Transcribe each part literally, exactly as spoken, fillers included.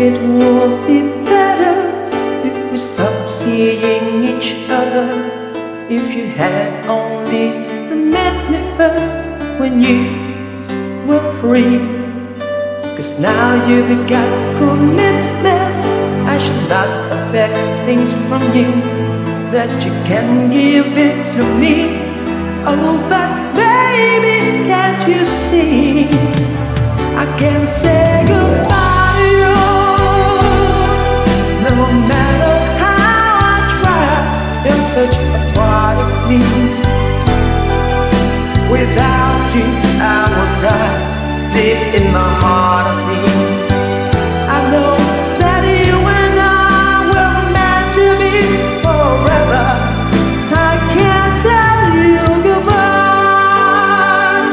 it would be better if we stopped seeing each other. If you had only met me first when you were free. 'Cause now you've got commitment, I should not expect things from you that you can give it to me. Oh, but baby, can't you see I can't say goodbye to you? No matter how I try, you're such a part of me. Without you, I will die deep in the heart of me. I know that you and I were meant to be forever. I can't tell you goodbye.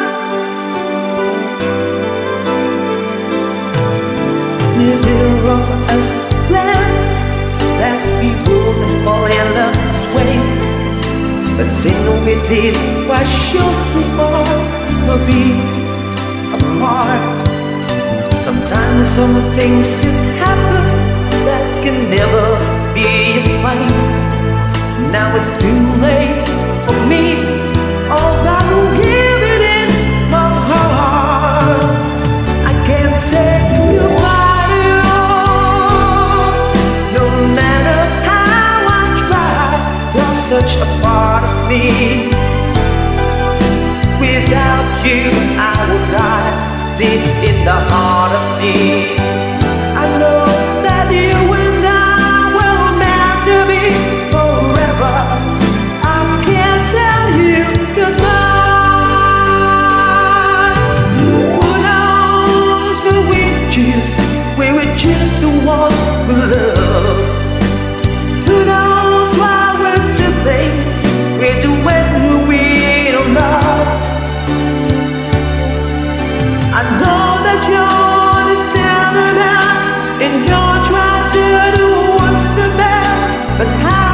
If it were for us to plan that we wouldn't fall in love this way, but since we did, why should we all be apart? Sometimes some things can happen that can never be explained. Now it's too late for me, although I'm giving it my heart. I can't say goodbye to you. No matter how I try, you're such a part of me. Without you, I will die deep in the heart of me. I know that you and I were meant to be forever. I can't tell you goodbye. Who knows where we choose, where we choose the ones we love. Who knows why we do things we do when we don't love. I know that you're decided now, and you're trying to do what's the best, but how?